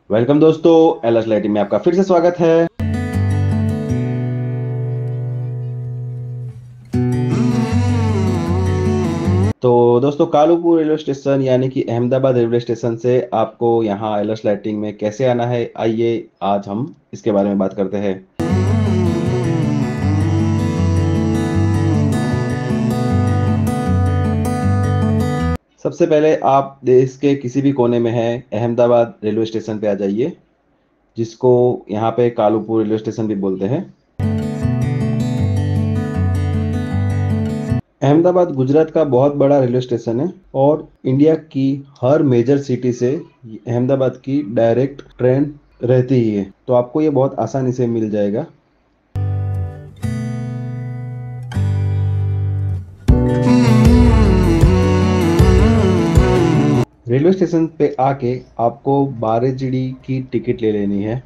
Welcome दोस्तों, LS lighting में आपका फिर से स्वागत है। तो दोस्तों, कालूपुर रेलवे स्टेशन यानी कि अहमदाबाद रेलवे स्टेशन से आपको यहाँ एलएस लाइटिंग में कैसे आना है, आइए आज हम इसके बारे में बात करते हैं। सबसे पहले आप देश के किसी भी कोने में है, अहमदाबाद रेलवे स्टेशन पे आ जाइए, जिसको यहाँ पे कालूपुर रेलवे स्टेशन भी बोलते हैं। अहमदाबाद गुजरात का बहुत बड़ा रेलवे स्टेशन है और इंडिया की हर मेजर सिटी से अहमदाबाद की डायरेक्ट ट्रेन रहती ही है, तो आपको ये बहुत आसानी से मिल जाएगा। रेलवे स्टेशन पे आके आपको बारेजिडी की टिकट ले लेनी है।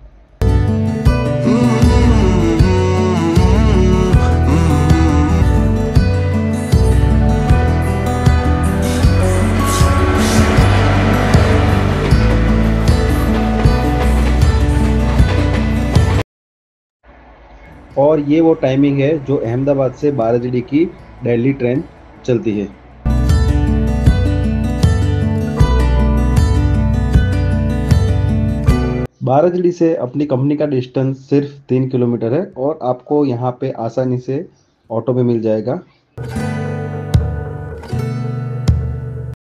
और ये वो टाइमिंग है जो अहमदाबाद से बारेजिडी की दिल्ली ट्रेन चलती है। बाराजड़ी से अपनी कंपनी का डिस्टेंस सिर्फ 3 किलोमीटर है और आपको यहाँ पे आसानी से ऑटो में मिल जाएगा।